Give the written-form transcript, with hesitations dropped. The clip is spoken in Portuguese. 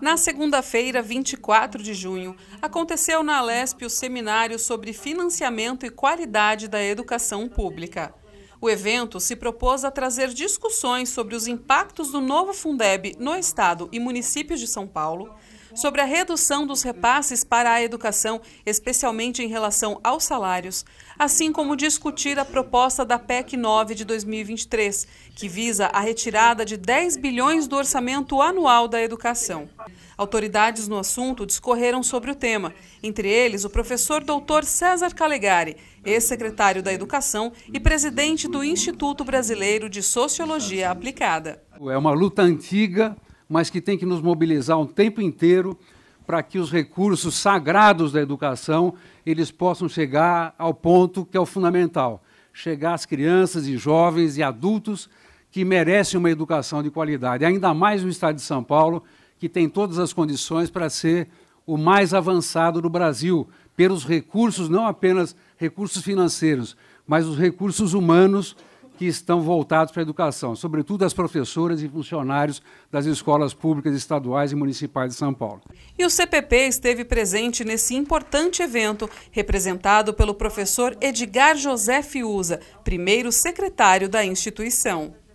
Na segunda-feira, 24 de junho, aconteceu na Alesp o seminário sobre financiamento e qualidade da educação pública. O evento se propôs a trazer discussões sobre os impactos do novo Fundeb no Estado e municípios de São Paulo, sobre a redução dos repasses para a educação, especialmente em relação aos salários, assim como discutir a proposta da PEC 9 de 2023, que visa a retirada de 10 bilhões do orçamento anual da educação. Autoridades no assunto discorreram sobre o tema, entre eles o professor Dr. César Calegari, ex-secretário da Educação e presidente do Instituto Brasileiro de Sociologia Aplicada. É uma luta antiga, mas que tem que nos mobilizar o tempo inteiro para que os recursos sagrados da educação eles possam chegar ao ponto que é o fundamental, chegar às crianças e jovens e adultos que merecem uma educação de qualidade, ainda mais no estado de São Paulo, que tem todas as condições para ser o mais avançado do Brasil, pelos recursos, não apenas recursos financeiros, mas os recursos humanos que estão voltados para a educação, sobretudo as professoras e funcionários das escolas públicas estaduais e municipais de São Paulo. E o CPP esteve presente nesse importante evento, representado pelo professor Edgar José Fiuza, primeiro secretário da instituição.